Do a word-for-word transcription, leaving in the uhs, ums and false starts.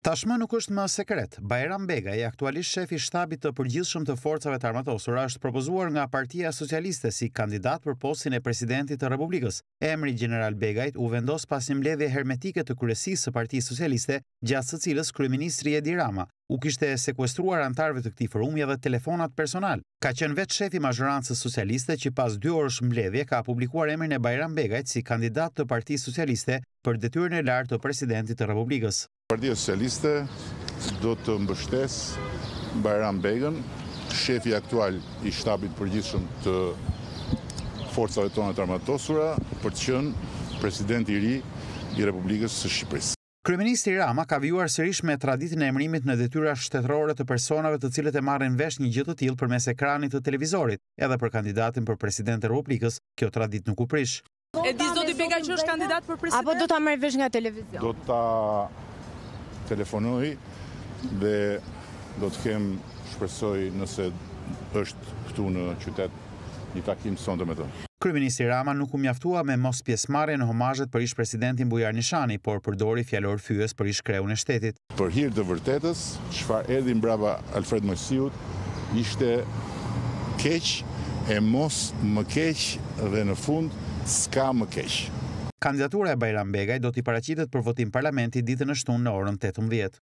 Tashmë nuk është më sekret. Bajram Begaj, aktualisht shefi i shtabit të përgjithshëm të forcave të armatosura, është propozuar nga Partia Socialiste si kandidat për postin e presidentit të Republikës. Emri General Begajt u vendos pas një mbledhje hermetike të kryesisë së Partisë Socialiste, gjatë së cilës kryeministri Edi Rama u kishte sekuestruar antarëve të këtij forumi dhe telefonat personal. Ka qenë vetë shefi i mazhorancës socialiste që pas dy orësh mbledhje ka publikuar emrin e Bajram Begajt si kandidat të Partisë Socialiste për detyrën e lartë të presidentit të Republikës. Partia Socialiste do të mbështes Bajram Begën, shefi aktual i shtabit përgjithshëm të forcave tona të armatosura, për të qenë presidenti i ri i Republikës së Shqipërisë. Kryeministri Rama ka vijuar sërish me traditën e emërimit në detyra shtetërore të personave të cilët e marrin vesh një gjë të tillë përmes ekranit të televizorit, edhe për kandidatin për president të Republikës, kjo traditë nuk u prish. E di zoti Begaj që është kandidat për president? Apo do ta marrë vesh nga televizion? Do ta telefonoj dhe do të kem, shpresoj, nëse është këtu në qytet, një takim sonte me të. Kryeministri Rama nuk u mjaftua me mos pjesëmarrje në homazhet për ish presidentin Bujar Nishani, por përdori fjalor fyes për ish kreun e shtetit. Për hir të vërtetës, çfarë erdhi mbrapa Alfred Mojsiut ishte keq, e mos më keq dhe në fund s'ka më keq. Kandidatura e Bajram Begaj do t'i paraqitet për votim parlamenti ditën e shtunë në orën tetëmbëdhjetë.